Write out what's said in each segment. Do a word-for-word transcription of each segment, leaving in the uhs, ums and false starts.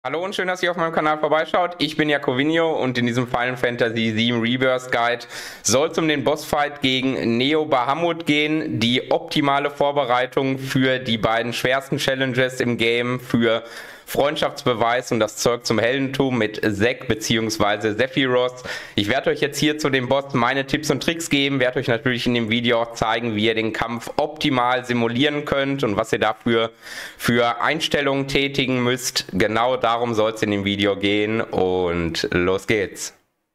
Hallo und schön, dass ihr auf meinem Kanal vorbeischaut. Ich bin Jacovinho und in diesem Final Fantasy sieben Rebirth Guide soll es um den Bossfight gegen Neo Bahamut gehen. Die optimale Vorbereitung für die beiden schwersten Challenges im Game, für Freundschaftsbeweis und das Zeug zum Heldentum mit Zack bzw. Sephiroth. Ich werde euch jetzt hier zu dem Boss meine Tipps und Tricks geben, werde euch natürlich in dem Video auch zeigen, wie ihr den Kampf optimal simulieren könnt und was ihr dafür für Einstellungen tätigen müsst. Genau darum soll es in dem Video gehen und los geht's.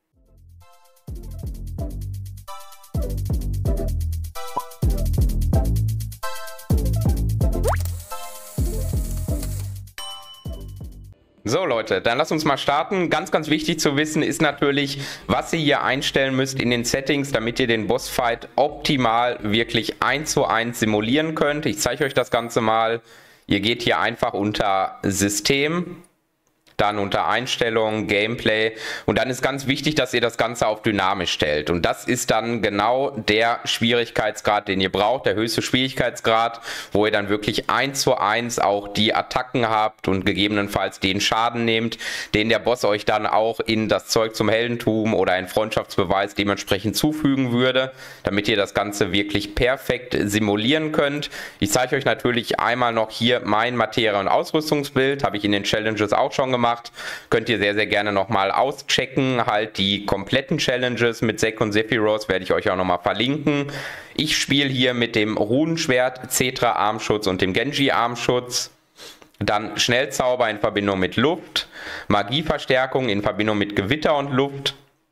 So Leute, dann lasst uns mal starten. Ganz, ganz wichtig zu wissen ist natürlich, was ihr hier einstellen müsst in den Settings, damit ihr den Bossfight optimal wirklich eins zu eins simulieren könnt. Ich zeige euch das Ganze mal. Ihr geht hier einfach unter System, dann unter Einstellungen, Gameplay und dann ist ganz wichtig, dass ihr das Ganze auf dynamisch stellt und das ist dann genau der Schwierigkeitsgrad, den ihr braucht, der höchste Schwierigkeitsgrad, wo ihr dann wirklich eins zu eins auch die Attacken habt und gegebenenfalls den Schaden nehmt, den der Boss euch dann auch in das Zeug zum Heldentum oder ein Freundschaftsbeweis dementsprechend zufügen würde, damit ihr das Ganze wirklich perfekt simulieren könnt. Ich zeige euch natürlich einmal noch hier mein Materie- und Ausrüstungsbild, habe ich in den Challenges auch schon gemacht. Macht, könnt ihr sehr, sehr gerne nochmal auschecken. Halt die kompletten Challenges mit Zack und Sephiroth werde ich euch auch nochmal verlinken. Ich spiele hier mit dem Runenschwert, Cetra Armschutz und dem Genji Armschutz. Dann Schnellzauber in Verbindung mit Luft, Magieverstärkung in Verbindung mit Gewitter und Luft,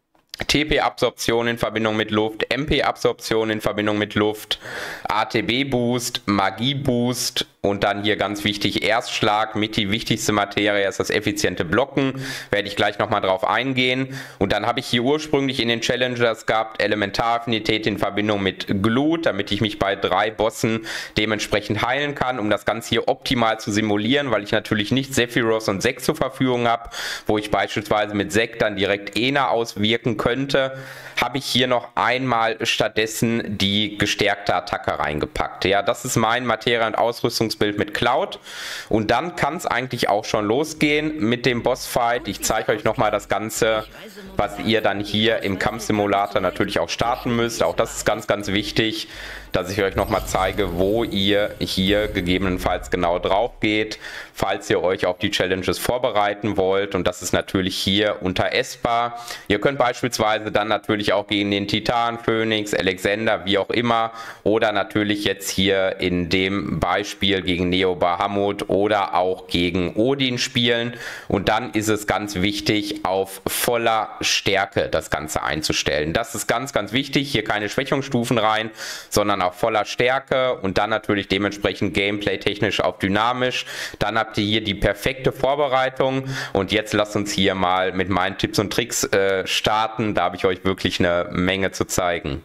T P-Absorption in Verbindung mit Luft, M P-Absorption in Verbindung mit Luft, A T B-Boost, Magie-Boost und dann hier ganz wichtig Erstschlag mit die wichtigste Materie ist das effiziente Blocken, werde ich gleich nochmal drauf eingehen. Und dann habe ich hier ursprünglich in den Challenges gehabt Elementaraffinität in Verbindung mit Glut, damit ich mich bei drei Bossen dementsprechend heilen kann, um das Ganze hier optimal zu simulieren, weil ich natürlich nicht Sephiroth und Zack zur Verfügung habe, wo ich beispielsweise mit Zack dann direkt Ena auswirken könnte, habe ich hier noch einmal stattdessen die gestärkte Attacke reingepackt. Ja, das ist mein Materie- und Ausrüstungsbild mit Cloud und dann kann es eigentlich auch schon losgehen mit dem Bossfight. Ich zeige euch nochmal das Ganze, was ihr dann hier im Kampfsimulator natürlich auch starten müsst. Auch das ist ganz, ganz wichtig, dass ich euch nochmal zeige, wo ihr hier gegebenenfalls genau drauf geht, falls ihr euch auf die Challenges vorbereiten wollt. Und das ist natürlich hier unter Esper. Ihr könnt beispielsweise dann natürlich auch gegen den Titan, Phoenix, Alexander, wie auch immer, oder natürlich jetzt hier in dem Beispiel gegen Neo Bahamut oder auch gegen Odin spielen. Und dann ist es ganz wichtig, auf voller Stärke das Ganze einzustellen. Das ist ganz, ganz wichtig. Hier keine Schwächungsstufen rein, sondern auf voller Stärke und dann natürlich dementsprechend Gameplay technisch auf dynamisch. Dann habt ihr hier die perfekte Vorbereitung und jetzt lasst uns hier mal mit meinen Tipps und Tricks äh, starten. Da habe ich euch wirklich eine Menge zu zeigen.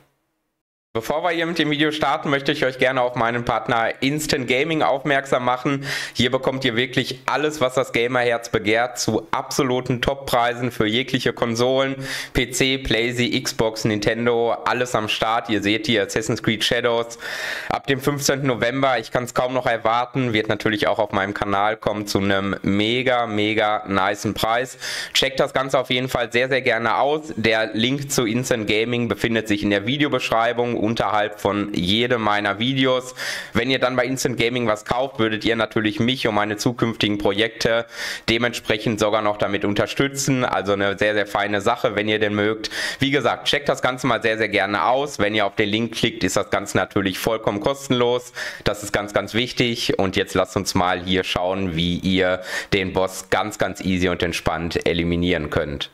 Bevor wir hier mit dem Video starten, möchte ich euch gerne auf meinen Partner Instant Gaming aufmerksam machen. Hier bekommt ihr wirklich alles, was das Gamerherz begehrt, zu absoluten Toppreisen für jegliche Konsolen, P C, PlayStation, Xbox, Nintendo, alles am Start. Ihr seht hier Assassin's Creed Shadows ab dem fünfzehnten November. Ich kann es kaum noch erwarten, wird natürlich auch auf meinem Kanal kommen zu einem mega, mega nicen Preis. Checkt das Ganze auf jeden Fall sehr, sehr gerne aus. Der Link zu Instant Gaming befindet sich in der Videobeschreibung unterhalb von jedem meiner Videos. Wenn ihr dann bei Instant Gaming was kauft, würdet ihr natürlich mich und meine zukünftigen Projekte dementsprechend sogar noch damit unterstützen. Also eine sehr, sehr feine Sache, wenn ihr den mögt. Wie gesagt, checkt das Ganze mal sehr, sehr gerne aus. Wenn ihr auf den Link klickt, ist das Ganze natürlich vollkommen kostenlos. Das ist ganz, ganz wichtig. Und jetzt lasst uns mal hier schauen, wie ihr den Boss ganz, ganz easy und entspannt eliminieren könnt.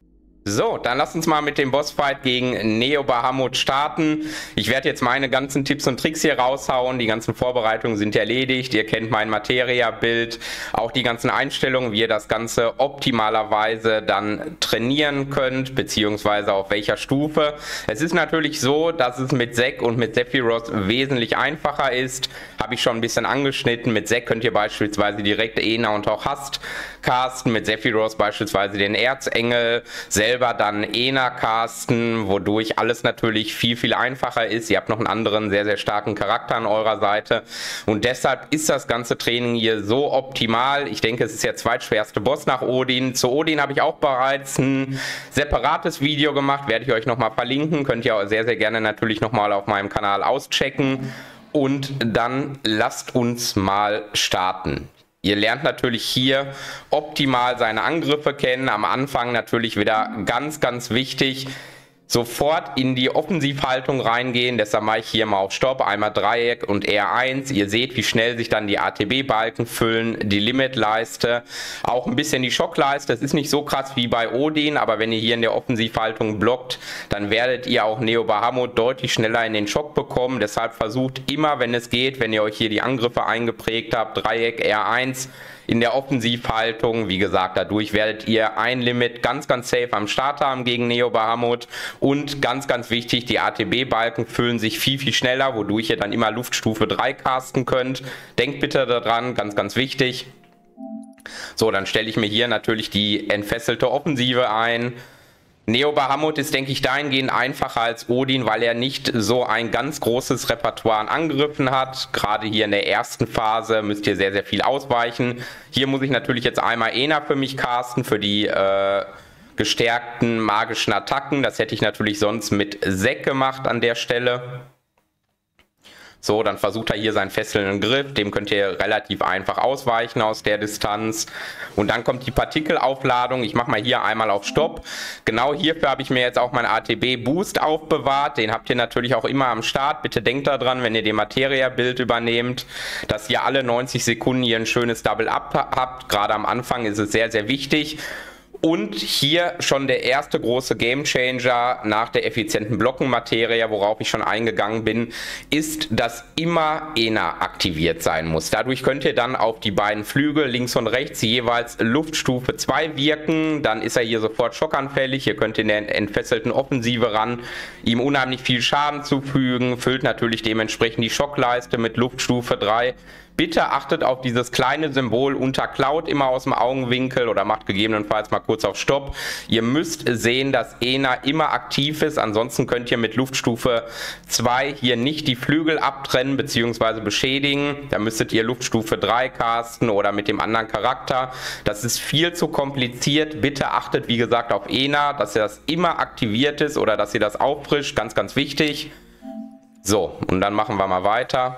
So, dann lasst uns mal mit dem Bossfight gegen Neo Bahamut starten. Ich werde jetzt meine ganzen Tipps und Tricks hier raushauen. Die ganzen Vorbereitungen sind erledigt. Ihr kennt mein Materia-Bild, auch die ganzen Einstellungen, wie ihr das Ganze optimalerweise dann trainieren könnt, beziehungsweise auf welcher Stufe. Es ist natürlich so, dass es mit Zack und mit Sephiroth wesentlich einfacher ist. Habe ich schon ein bisschen angeschnitten. Mit Zack könnt ihr beispielsweise direkt Ena und auch Hast casten, mit Sephiroth beispielsweise den Erzengel, selber dann Ena casten, wodurch alles natürlich viel, viel einfacher ist. Ihr habt noch einen anderen sehr, sehr starken Charakter an eurer Seite und deshalb ist das ganze Training hier so optimal. Ich denke, es ist der zweitschwerste Boss nach Odin. Zu Odin habe ich auch bereits ein separates Video gemacht, werde ich euch nochmal verlinken, könnt ihr auch sehr, sehr gerne natürlich nochmal auf meinem Kanal auschecken. Und dann lasst uns mal starten. Ihr lernt natürlich hier optimal seine Angriffe kennen. Am Anfang natürlich wieder ganz, ganz wichtig, sofort in die Offensivhaltung reingehen. Deshalb mache ich hier mal auf Stopp, einmal Dreieck und R eins. Ihr seht, wie schnell sich dann die A T B-Balken füllen, die Limitleiste, auch ein bisschen die Schockleiste. Es ist nicht so krass wie bei Odin, aber wenn ihr hier in der Offensivhaltung blockt, dann werdet ihr auch Neo Bahamut deutlich schneller in den Schock bekommen. Deshalb versucht immer, wenn es geht, wenn ihr euch hier die Angriffe eingeprägt habt, Dreieck, R eins, in der Offensivhaltung, wie gesagt, dadurch werdet ihr ein Limit ganz, ganz safe am Start haben gegen Neo Bahamut und ganz, ganz wichtig, die A T B-Balken füllen sich viel, viel schneller, wodurch ihr dann immer Luftstufe drei casten könnt. Denkt bitte daran, ganz, ganz wichtig. So, dann stelle ich mir hier natürlich die entfesselte Offensive ein. Neo Bahamut ist, denke ich, dahingehend einfacher als Odin, weil er nicht so ein ganz großes Repertoire an Angriffen hat. Gerade hier in der ersten Phase müsst ihr sehr, sehr viel ausweichen. Hier muss ich natürlich jetzt einmal Ena für mich casten, für die äh, gestärkten magischen Attacken. Das hätte ich natürlich sonst mit Zack gemacht an der Stelle. So, dann versucht er hier seinen fesselnden Griff, dem könnt ihr relativ einfach ausweichen aus der Distanz. Und dann kommt die Partikelaufladung, ich mache mal hier einmal auf Stopp. Genau hierfür habe ich mir jetzt auch meinen A T B-Boost aufbewahrt, den habt ihr natürlich auch immer am Start. Bitte denkt daran, wenn ihr den Materia-Bild übernehmt, dass ihr alle neunzig Sekunden hier ein schönes Double-Up habt. Gerade am Anfang ist es sehr, sehr wichtig. Und hier schon der erste große Gamechanger nach der effizienten Blockenmaterie, worauf ich schon eingegangen bin, ist, dass immer Ena aktiviert sein muss. Dadurch könnt ihr dann auf die beiden Flügel links und rechts jeweils Luftstufe zwei wirken. Dann ist er hier sofort schockanfällig. Ihr könnt in der entfesselten Offensive ran, ihm unheimlich viel Schaden zufügen, füllt natürlich dementsprechend die Schockleiste mit Luftstufe drei. Bitte achtet auf dieses kleine Symbol unter Cloud immer aus dem Augenwinkel oder macht gegebenenfalls mal kurz auf Stopp. Ihr müsst sehen, dass Ena immer aktiv ist, ansonsten könnt ihr mit Luftstufe zwei hier nicht die Flügel abtrennen bzw. beschädigen. Da müsstet ihr Luftstufe drei casten oder mit dem anderen Charakter. Das ist viel zu kompliziert. Bitte achtet, wie gesagt, auf Ena, dass ihr das immer aktiviert ist oder dass ihr das auffrischt. Ganz, ganz wichtig. So, und dann machen wir mal weiter.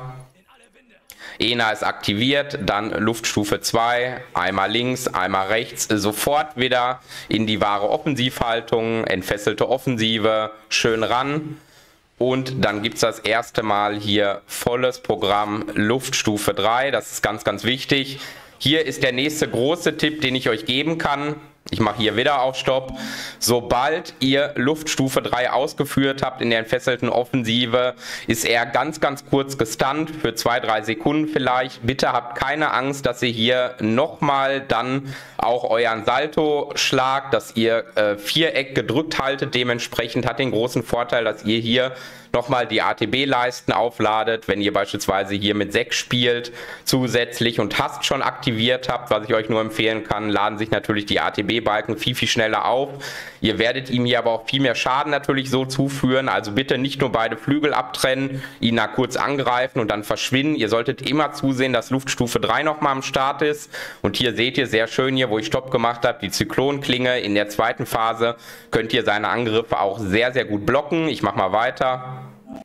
Ena ist aktiviert, dann Luftstufe zwei, einmal links, einmal rechts, sofort wieder in die wahre Offensivhaltung, entfesselte Offensive, schön ran. Und dann gibt es das erste Mal hier volles Programm Luftstufe drei, das ist ganz, ganz wichtig. Hier ist der nächste große Tipp, den ich euch geben kann. Ich mache hier wieder auf Stopp. Sobald ihr Luftstufe drei ausgeführt habt in der entfesselten Offensive, ist er ganz, ganz kurz gestunt für zwei, drei Sekunden vielleicht. Bitte habt keine Angst, dass ihr hier nochmal dann auch euren Salto schlagt, dass ihr äh, Viereck gedrückt haltet. Dementsprechend hat den großen Vorteil, dass ihr hier nochmal die A T B-Leisten aufladet, wenn ihr beispielsweise hier mit sechs spielt zusätzlich und Hast schon aktiviert habt, was ich euch nur empfehlen kann, laden sich natürlich die A T B-Balken viel, viel schneller auf. Ihr werdet ihm hier aber auch viel mehr Schaden natürlich so zuführen, also bitte nicht nur beide Flügel abtrennen, ihn da kurz angreifen und dann verschwinden. Ihr solltet immer zusehen, dass Luftstufe drei nochmal am Start ist und hier seht ihr sehr schön hier, wo ich Stopp gemacht habe, die Zyklonklinge. In der zweiten Phase könnt ihr seine Angriffe auch sehr, sehr gut blocken. Ich mache mal weiter.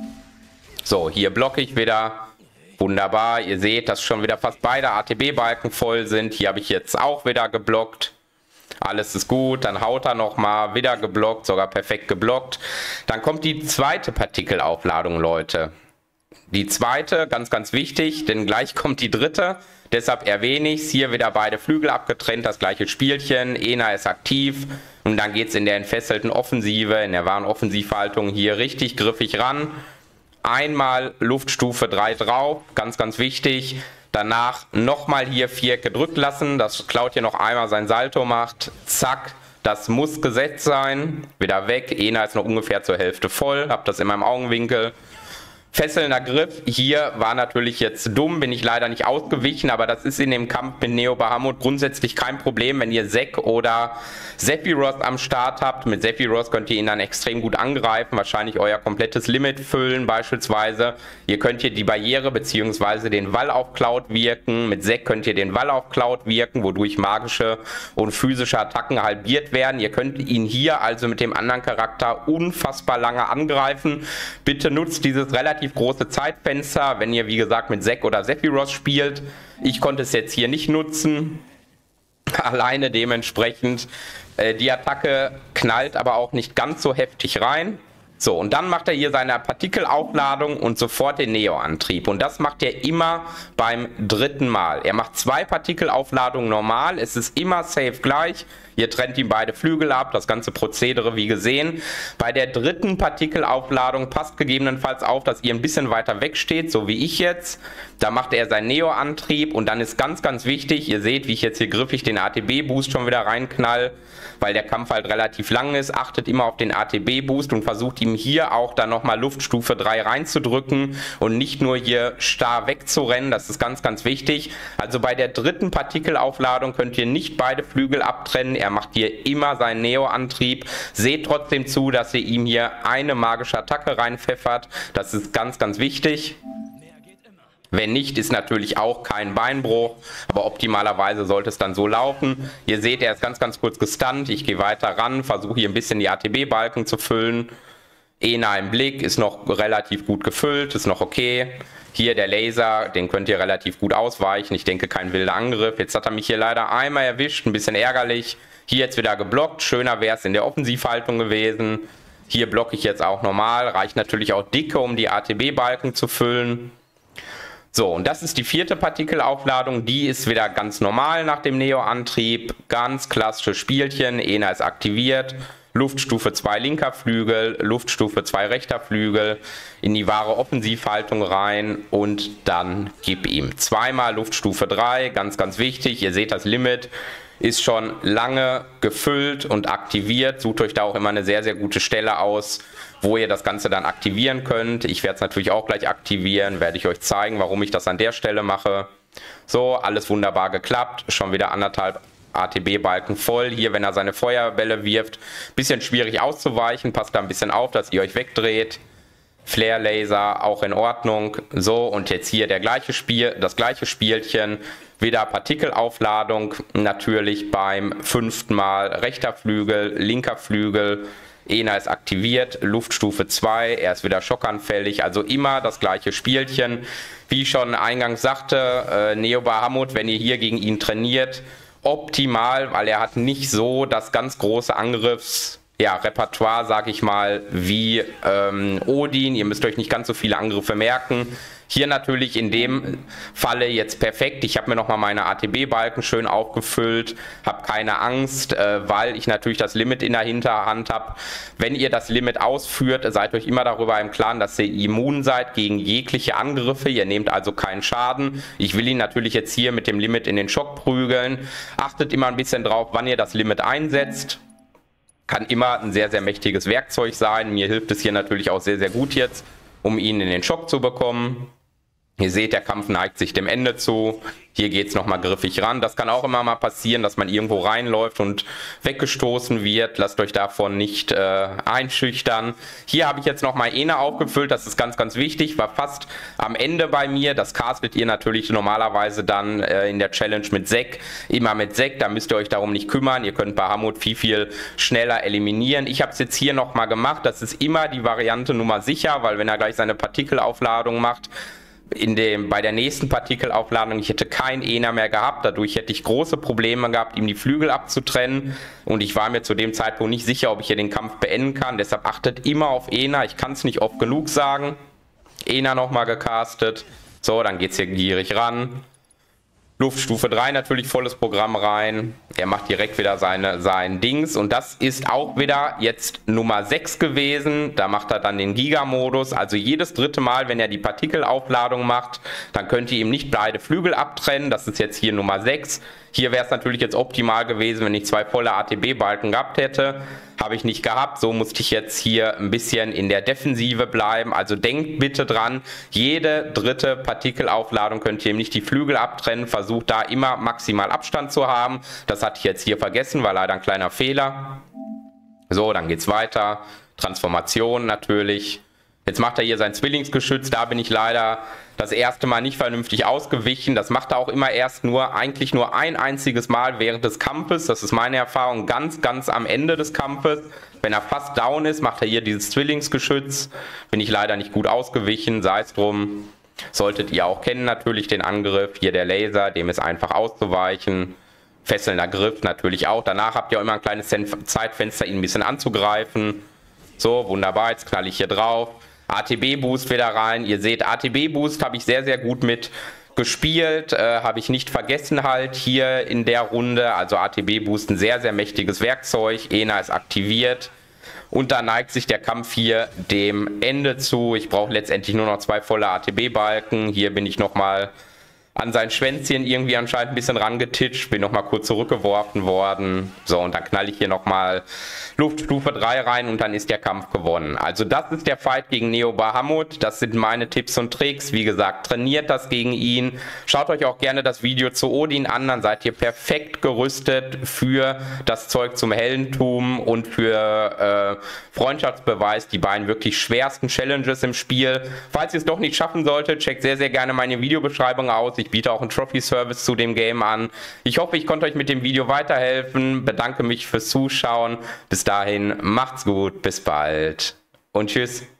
So, hier blocke ich wieder. Wunderbar, ihr seht, dass schon wieder fast beide A T B-Balken voll sind. Hier habe ich jetzt auch wieder geblockt. Alles ist gut, dann haut er nochmal, wieder geblockt, sogar perfekt geblockt. Dann kommt die zweite Partikelaufladung, Leute. Die zweite, ganz, ganz wichtig, denn gleich kommt die dritte. Deshalb erwähne ich es. Hier wieder beide Flügel abgetrennt, das gleiche Spielchen. Ena ist aktiv und dann geht es in der entfesselten Offensive, in der wahren Offensivhaltung hier richtig griffig ran. Einmal Luftstufe drei drauf, ganz, ganz wichtig. Danach nochmal hier Viereck gedrückt lassen, dass Cloud hier noch einmal sein Salto macht. Zack, das muss gesetzt sein. Wieder weg, Ena ist noch ungefähr zur Hälfte voll, habt das in meinem Augenwinkel. Fesselnder Griff, hier war natürlich jetzt dumm, bin ich leider nicht ausgewichen, aber das ist in dem Kampf mit Neo Bahamut grundsätzlich kein Problem, wenn ihr Zack oder Sephiroth am Start habt. Mit Sephiroth könnt ihr ihn dann extrem gut angreifen, wahrscheinlich euer komplettes Limit füllen beispielsweise. Ihr könnt hier die Barriere bzw. den Wall auf Cloud wirken, mit Zack könnt ihr den Wall auf Cloud wirken, wodurch magische und physische Attacken halbiert werden. Ihr könnt ihn hier also mit dem anderen Charakter unfassbar lange angreifen. Bitte nutzt dieses relativ große Zeitfenster, wenn ihr wie gesagt mit Zack oder Sephiroth spielt. Ich konnte es jetzt hier nicht nutzen, alleine dementsprechend. Äh, die Attacke knallt aber auch nicht ganz so heftig rein. So, und dann macht er hier seine Partikelaufladung und sofort den Neo-Antrieb. Und das macht er immer beim dritten Mal. Er macht zwei Partikelaufladungen normal, es ist immer safe gleich. Ihr trennt ihm beide Flügel ab, das ganze Prozedere wie gesehen. Bei der dritten Partikelaufladung passt gegebenenfalls auf, dass ihr ein bisschen weiter weg steht, so wie ich jetzt. Da macht er seinen Neo-Antrieb und dann ist ganz, ganz wichtig, ihr seht, wie ich jetzt hier griffig den A T B-Boost schon wieder reinknall, weil der Kampf halt relativ lang ist. Achtet immer auf den A T B-Boost und versucht ihm hier auch dann nochmal Luftstufe drei reinzudrücken und nicht nur hier starr wegzurennen, das ist ganz, ganz wichtig. Also bei der dritten Partikelaufladung könnt ihr nicht beide Flügel abtrennen. Er macht hier immer seinen Neo-Antrieb. Seht trotzdem zu, dass ihr ihm hier eine magische Attacke reinpfeffert. Das ist ganz, ganz wichtig. Wenn nicht, ist natürlich auch kein Beinbruch, aber optimalerweise sollte es dann so laufen. Ihr seht, er ist ganz, ganz kurz gestunt. Ich gehe weiter ran, versuche hier ein bisschen die A T B-Balken zu füllen. Ena im Blick, ist noch relativ gut gefüllt, ist noch okay. Hier der Laser, den könnt ihr relativ gut ausweichen. Ich denke, kein wilder Angriff. Jetzt hat er mich hier leider einmal erwischt, ein bisschen ärgerlich. Hier jetzt wieder geblockt. Schöner wäre es in der Offensivhaltung gewesen. Hier blocke ich jetzt auch normal. Reicht natürlich auch dicke, um die A T B-Balken zu füllen. So, und das ist die vierte Partikelaufladung. Die ist wieder ganz normal nach dem Neo-Antrieb. Ganz klassisches Spielchen. Ena ist aktiviert. Luftstufe zwei linker Flügel, Luftstufe zwei rechter Flügel, in die wahre Offensivhaltung rein und dann gib ihm zweimal Luftstufe drei, ganz, ganz wichtig. Ihr seht, das Limit ist schon lange gefüllt und aktiviert. Sucht euch da auch immer eine sehr, sehr gute Stelle aus, wo ihr das Ganze dann aktivieren könnt. Ich werde es natürlich auch gleich aktivieren, werde ich euch zeigen, warum ich das an der Stelle mache. So, alles wunderbar geklappt, schon wieder anderthalb A T B-Balken voll. Hier, wenn er seine Feuerbälle wirft, bisschen schwierig auszuweichen, passt da ein bisschen auf, dass ihr euch wegdreht. Flare-Laser auch in Ordnung. So, und jetzt hier der gleiche Spiel, das gleiche Spielchen. Wieder Partikelaufladung, natürlich beim fünften Mal rechter Flügel, linker Flügel. Ena ist aktiviert, Luftstufe zwei, er ist wieder schockanfällig, also immer das gleiche Spielchen. Wie ich schon eingangs sagte, äh, Neo Bahamut, wenn ihr hier gegen ihn trainiert, optimal, weil er hat nicht so das ganz große Angriffs, ja, Repertoire, sag ich mal, wie ähm, Odin. Ihr müsst euch nicht ganz so viele Angriffe merken. Hier natürlich in dem Falle jetzt perfekt. Ich habe mir nochmal meine A T B-Balken schön aufgefüllt, habe keine Angst, äh, weil ich natürlich das Limit in der Hinterhand habe. Wenn ihr das Limit ausführt, seid euch immer darüber im Klaren, dass ihr immun seid gegen jegliche Angriffe. Ihr nehmt also keinen Schaden. Ich will ihn natürlich jetzt hier mit dem Limit in den Schock prügeln. Achtet immer ein bisschen drauf, wann ihr das Limit einsetzt. Kann immer ein sehr, sehr mächtiges Werkzeug sein. Mir hilft es hier natürlich auch sehr, sehr gut jetzt, um ihn in den Schock zu bekommen. Ihr seht, der Kampf neigt sich dem Ende zu. Hier geht es nochmal griffig ran. Das kann auch immer mal passieren, dass man irgendwo reinläuft und weggestoßen wird. Lasst euch davon nicht äh, einschüchtern. Hier habe ich jetzt nochmal Ena aufgefüllt. Das ist ganz, ganz wichtig. War fast am Ende bei mir. Das castet ihr natürlich normalerweise dann äh, in der Challenge mit Zack. Immer mit Zack. Da müsst ihr euch darum nicht kümmern. Ihr könnt Bahamut viel, viel schneller eliminieren. Ich habe es jetzt hier nochmal gemacht. Das ist immer die Variante Nummer sicher, weil wenn er gleich seine Partikelaufladung macht, in dem, bei der nächsten Partikelaufladung, ich hätte kein Ena mehr gehabt, dadurch hätte ich große Probleme gehabt, ihm die Flügel abzutrennen und ich war mir zu dem Zeitpunkt nicht sicher, ob ich hier den Kampf beenden kann, deshalb achtet immer auf Ena, ich kann es nicht oft genug sagen. Ena nochmal gecastet, so, dann geht es hier gierig ran. Luftstufe drei natürlich volles Programm rein. Er macht direkt wieder seine, sein Dings. Und das ist auch wieder jetzt Nummer sechs gewesen. Da macht er dann den Giga-Modus. Also jedes dritte Mal, wenn er die Partikelaufladung macht, dann könnt ihr ihm nicht beide Flügel abtrennen. Das ist jetzt hier Nummer sechs. Hier wäre es natürlich jetzt optimal gewesen, wenn ich zwei volle A T B-Balken gehabt hätte. habe ich nicht gehabt. So musste ich jetzt hier ein bisschen in der Defensive bleiben. Also denkt bitte dran, jede dritte Partikelaufladung könnt ihr nicht die Flügel abtrennen. Versucht da immer maximal Abstand zu haben. Das hatte ich jetzt hier vergessen, war leider ein kleiner Fehler. So, dann geht's weiter. Transformation natürlich. Jetzt macht er hier sein Zwillingsgeschütz. Da bin ich leider das erste Mal nicht vernünftig ausgewichen. Das macht er auch immer erst nur, eigentlich nur ein einziges Mal während des Kampfes. Das ist meine Erfahrung, ganz, ganz am Ende des Kampfes. Wenn er fast down ist, macht er hier dieses Zwillingsgeschütz. Bin ich leider nicht gut ausgewichen, sei es drum. Solltet ihr auch kennen natürlich den Angriff. Hier der Laser, dem ist einfach auszuweichen. Fesselnder Griff natürlich auch. Danach habt ihr auch immer ein kleines Zeitfenster, ihn ein bisschen anzugreifen. So, wunderbar, jetzt knall ich hier drauf. A T B-Boost wieder rein. Ihr seht, A T B-Boost habe ich sehr, sehr gut mit gespielt. Äh, habe ich nicht vergessen halt hier in der Runde. Also A T B-Boost, ein sehr, sehr mächtiges Werkzeug. Ena ist aktiviert. Und da neigt sich der Kampf hier dem Ende zu. Ich brauche letztendlich nur noch zwei volle A T B-Balken. Hier bin ich nochmal an sein Schwänzchen irgendwie anscheinend ein bisschen rangetitscht, bin nochmal kurz zurückgeworfen worden. So, und dann knall ich hier nochmal Luftstufe drei rein und dann ist der Kampf gewonnen. Also das ist der Fight gegen Neo Bahamut. Das sind meine Tipps und Tricks. Wie gesagt, trainiert das gegen ihn. Schaut euch auch gerne das Video zu Odin an, dann seid ihr perfekt gerüstet für das Zeug zum Heldentum und für äh, Freundschaftsbeweis. Die beiden wirklich schwersten Challenges im Spiel. Falls ihr es doch nicht schaffen solltet, checkt sehr, sehr gerne meine Videobeschreibung aus. Ich Ich biete auch einen Trophy-Service zu dem Game an. Ich hoffe, ich konnte euch mit dem Video weiterhelfen. Bedanke mich fürs Zuschauen. Bis dahin, macht's gut, bis bald und tschüss.